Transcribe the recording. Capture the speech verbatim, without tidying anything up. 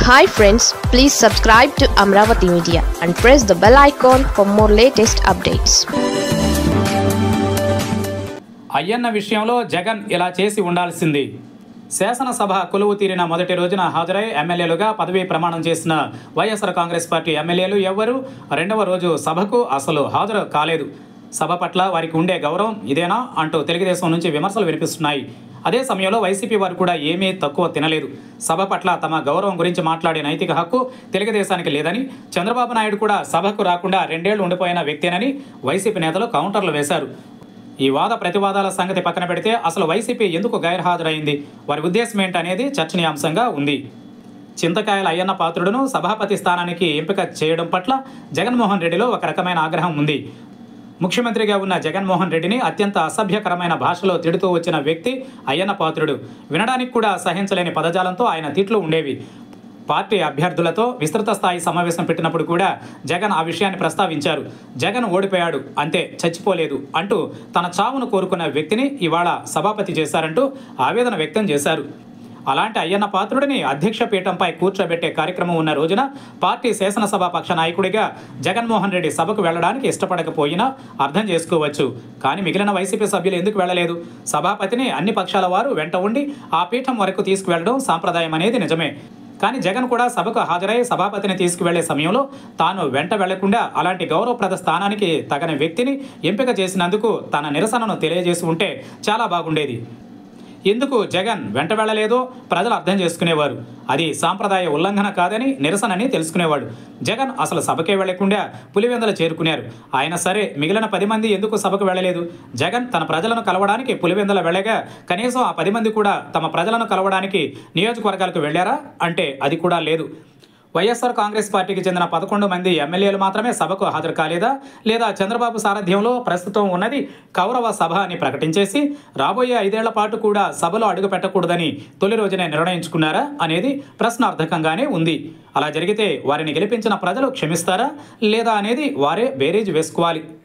Hi friends, please subscribe to Amravati Media and press the bell icon for more latest updates. Ayyanna విషయంలో జగన్ ఇలా చేసి ఉండాల్సింది. శాసనసభ కొలువు తీరిన మొదటి రోజున హాజరై ఎమ్మెల్యేలుగా పదవీ ప్రమాణం చేసిన వైఎస్ఆర్ కాంగ్రెస్ పార్టీ ఎమ్మెల్యేలు ఎవ్వరూ రెండవ రోజు సభకు అసలు హాజరు కాలేదు. సభ పట్ల వారికి ఉండే గౌరవం ఇదేనా అంటూ తెలుగుదేశం నుంచి విమర్శలు వినిపిస్తున్నాయి. అదే సమయంలో వైసీపీ వారు కూడా ఏమీ తక్కువ తినలేదు. సభ పట్ల తమ గౌరవం గురించి మాట్లాడే నైతిక హక్కు తెలుగుదేశానికి లేదని, చంద్రబాబు నాయుడు కూడా సభకు రాకుండా రెండేళ్లు ఉండిపోయిన వ్యక్తేనని వైసీపీ నేతలు కౌంటర్లు వేశారు. ఈ వాద ప్రతివాదాల సంగతి పక్కన పెడితే అసలు వైసీపీ ఎందుకు గైర్హాజరైంది, వారి ఉద్దేశం ఏంటనేది చర్చనీయాంశంగా ఉంది. చింతకాయల అయ్యన్న పాత్రుడును సభాపతి స్థానానికి ఎంపిక చేయడం పట్ల జగన్మోహన్ రెడ్డిలో ఒక రకమైన ఆగ్రహం ఉంది. ముఖ్యమంత్రిగా ఉన్న జగన్మోహన్ రెడ్డిని అత్యంత అసభ్యకరమైన భాషలో తిడుతూ వచ్చిన వ్యక్తి అయ్యన్న పాత్రుడు. వినడానికి కూడా సహించలేని పదజాలంతో ఆయన తిట్లు ఉండేవి. పార్టీ అభ్యర్థులతో విస్తృత స్థాయి సమావేశం పెట్టినప్పుడు కూడా జగన్ ఆ విషయాన్ని ప్రస్తావించారు. జగన్ ఓడిపోయాడు, అంతే, చచ్చిపోలేదు అంటూ తన చావును కోరుకున్న వ్యక్తిని ఇవాళ సభాపతి చేశారంటూ ఆవేదన వ్యక్తం చేశారు. అలాంటి అయ్యన్న పాత్రుడిని అధ్యక్ష పీఠంపై కూర్చోబెట్టే కార్యక్రమం ఉన్న రోజున పార్టీ శాసనసభ పక్ష నాయకుడిగా జగన్మోహన్ రెడ్డి సభకు వెళ్లడానికి ఇష్టపడకపోయినా అర్థం చేసుకోవచ్చు. కానీ మిగిలిన వైసీపీ సభ్యులు ఎందుకు వెళ్లలేదు? సభాపతిని అన్ని పక్షాల వారు వెంట ఉండి ఆ పీఠం వరకు తీసుకువెళ్లడం సాంప్రదాయం అనేది నిజమే. కానీ జగన్ కూడా సభకు హాజరై సభాపతిని తీసుకువెళ్లే సమయంలో తాను వెంట వెళ్లకుండా అలాంటి గౌరవప్రద స్థానానికి తగని వ్యక్తిని ఎంపిక చేసినందుకు తన నిరసనను తెలియజేసి ఉంటే చాలా బాగుండేది. ఎందుకు జగన్ వెంట వెళ్లలేదో ప్రజలు అర్థం చేసుకునేవారు. అది సాంప్రదాయ ఉల్లంఘన కాదని, నిరసనని తెలుసుకునేవాడు. జగన్ అసలు సభకే వెళ్లకుండా పులివెందులు చేరుకున్నారు. ఆయన సరే, మిగిలిన పది మంది ఎందుకు సభకు వెళ్లలేదు? జగన్ తన ప్రజలను కలవడానికి పులివెందుల వెళ్ళగా కనీసం ఆ పది మంది కూడా తమ ప్రజలను కలవడానికి నియోజకవర్గాలకు వెళ్లారా అంటే అది కూడా లేదు. వైఎస్ఆర్ కాంగ్రెస్ పార్టీకి చెందిన పదకొండు మంది ఎమ్మెల్యేలు మాత్రమే సభకు హాజరు కాలేదా? లేదా చంద్రబాబు సారథ్యంలో ప్రస్తుతం ఉన్నది కౌరవ సభ అని ప్రకటించేసి రాబోయే ఐదేళ్ల పాటు కూడా సభలో అడుగు పెట్టకూడదని తొలి రోజునే నిర్ణయించుకున్నారా అనేది ప్రశ్నార్థకంగానే ఉంది. అలా జరిగితే వారిని గెలిపించిన ప్రజలు క్షమిస్తారా లేదా అనేది వారే బేరీజు వేసుకోవాలి.